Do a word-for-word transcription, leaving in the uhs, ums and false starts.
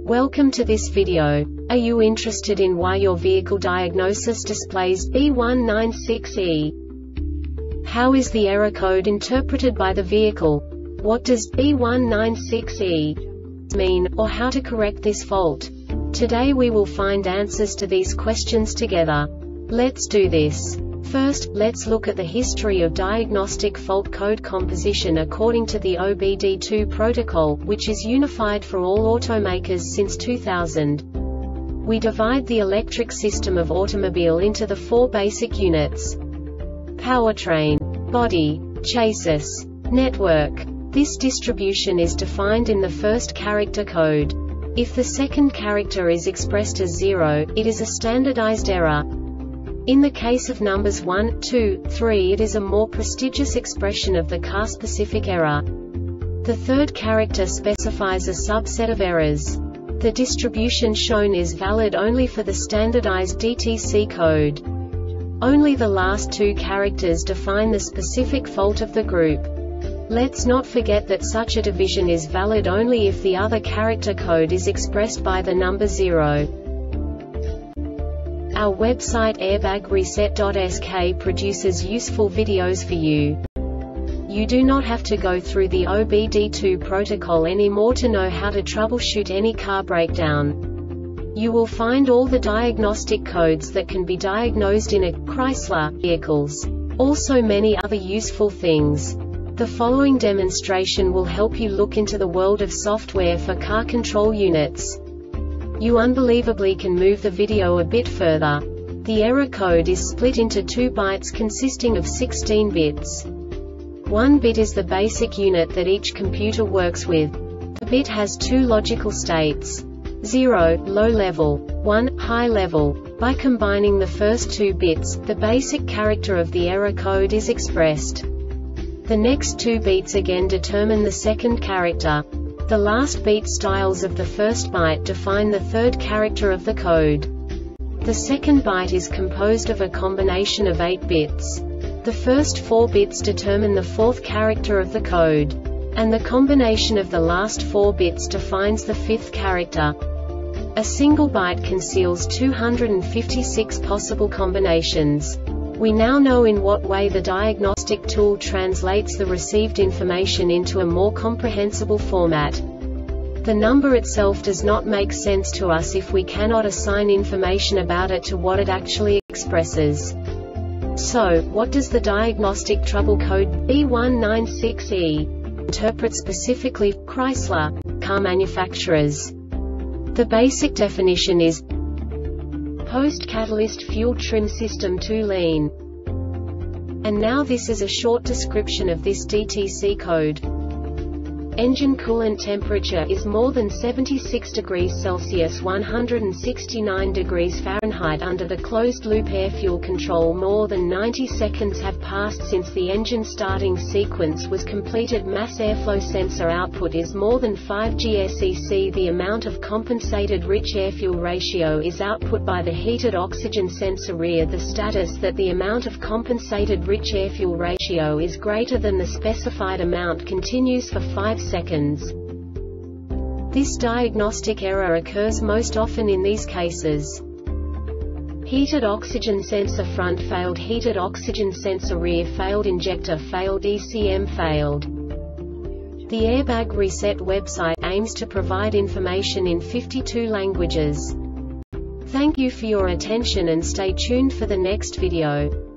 Welcome to this video. Are you interested in why your vehicle diagnosis displays B one nine six E? How is the error code interpreted by the vehicle? What does B one nine six E mean, or how to correct this fault? Today we will find answers to these questions together. Let's do this. First, let's look at the history of diagnostic fault code composition according to the O B D two protocol, which is unified for all automakers since two thousand. We divide the electric system of automobile into the four basic units: powertrain, body, chassis, network. This distribution is defined in the first character code. If the second character is expressed as zero, it is a standardized error. In the case of numbers one, two, three, it is a more prestigious expression of the car-specific error. The third character specifies a subset of errors. The distribution shown is valid only for the standardized D T C code. Only the last two characters define the specific fault of the group. Let's not forget that such a division is valid only if the other character code is expressed by the number zero. Our website airbag reset dot S K produces useful videos for you. You do not have to go through the O B D two protocol anymore to know how to troubleshoot any car breakdown. You will find all the diagnostic codes that can be diagnosed in a Chrysler vehicles. Also many other useful things. The following demonstration will help you look into the world of software for car control units. You unbelievably can move the video a bit further. The error code is split into two bytes consisting of sixteen bits. One bit is the basic unit that each computer works with. The bit has two logical states: zero, low level, one, high level. By combining the first two bits, the basic character of the error code is expressed. The next two beats again determine the second character. The last beat styles of the first byte define the third character of the code. The second byte is composed of a combination of eight bits. The first four bits determine the fourth character of the code. And the combination of the last four bits defines the fifth character. A single byte conceals two hundred fifty-six possible combinations. We now know in what way the diagnostic tool translates the received information into a more comprehensible format. The number itself does not make sense to us if we cannot assign information about it to what it actually expresses. So, what does the diagnostic trouble code B one nine six E interpret specifically for Chrysler car manufacturers? The basic definition is post-catalyst fuel trim system too lean. And now this is a short description of this D T C code. Engine coolant temperature is more than seventy-six degrees Celsius one hundred sixty-nine degrees Fahrenheit under the closed-loop air fuel control. More than ninety seconds have passed since the engine starting sequence was completed. Mass airflow sensor output is more than five G S E C. The amount of compensated rich air-fuel ratio is output by the heated oxygen sensor rear. The status that the amount of compensated rich air-fuel ratio is greater than the specified amount continues for five seconds. This diagnostic error occurs most often in these cases: heated oxygen sensor front failed, heated oxygen sensor rear failed, injector failed, E C M failed. The Airbag Reset website aims to provide information in fifty-two languages. Thank you for your attention and stay tuned for the next video.